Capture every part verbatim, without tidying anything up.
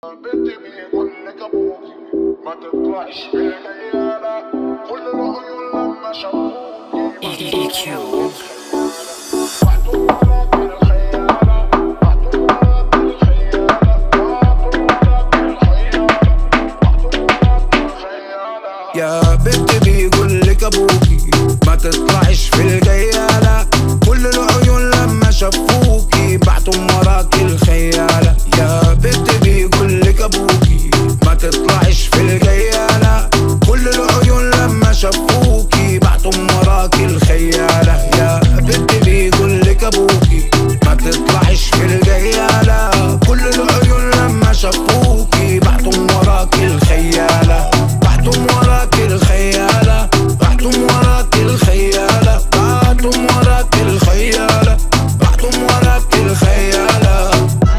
بنتي بيقول لك ابوكي ما تطلعش في الخيالة، كل العيون لما شافوكي بعتوا وراك الخيالة، بعتوا وراك الخيالة، بعتوا وراك الخيالة، بعتوا وراك الخيالة. يا بنتي بيقول لك ابوكي ما تطلعش في الخيالة، كل العيون لما شافوكي بعتوا وراك الخيالة. يا بنتي بيقول لك ابوكي ما تطلعش في الخيالة، كل العيون لما شافوكي بعتوا وراك الخيالة. يا بنتي بيقول لك ابوكي ما تطلعش في الخيالة، كل العيون لما شافوكي بعتوا وراك الخيالة، بعتوا وراك الخيالة، بعتوا وراك الخيالة، بعتوا وراك الخيالة، بعتوا وراك الخيالة.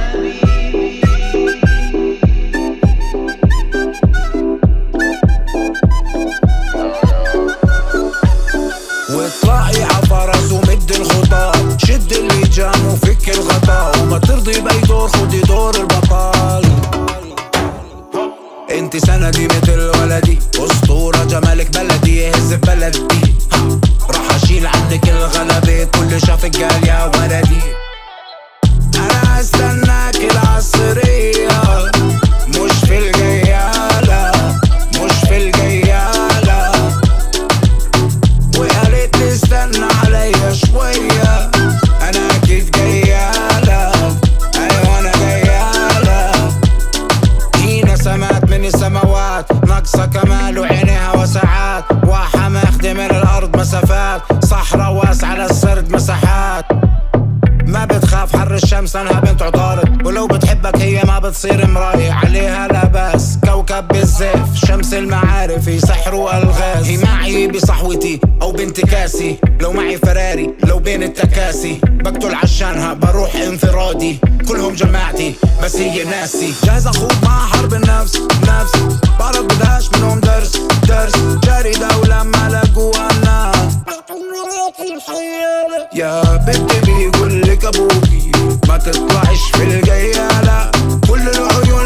واطلعي عفرس ومد الخطاب، شد اللجام وفك الغطاء، وما ترضي باي دور خدي دور البطل. انت سندي مثل ولدي، اسطورة جمالك بلدي يهز بلدي، راح اشيل عنك الغلبة كل شافك قال يا ولدي. انا استناك العصرية مش في الجيالة، مش في الجيالة، ويا ريت تستنى عليا شوية، انا اكيد جيالك، ايوه انا جيالك. هنا سمات من السماوات ناقصة كمال وعينيها وسعات، واحة ماخدة من الارض مسافات، صحراء واسعة للسرد مساحات. ما بتخاف حر الشمس انها بنت عطارد، ولو بتحبك هي ما بتصير مراية، عليها لا بس كوكب بالزيف، شمس المعارف هي سحر والغاز. هي معي بصحوتي او بانتكاسي، لو معي فراري لو بين التكاسي، بقتل عشانها بروح انفرادي، كلهم جماعتي بس هي ناسي. جاهز اخوض مع حرب النفس نفس، بعرف بدهاش منهم درس درس، جاري دولة ما لقوا الناس. يا بنتي بيقول لك ابوكي ما تطلعش في الجيالة، كل العيون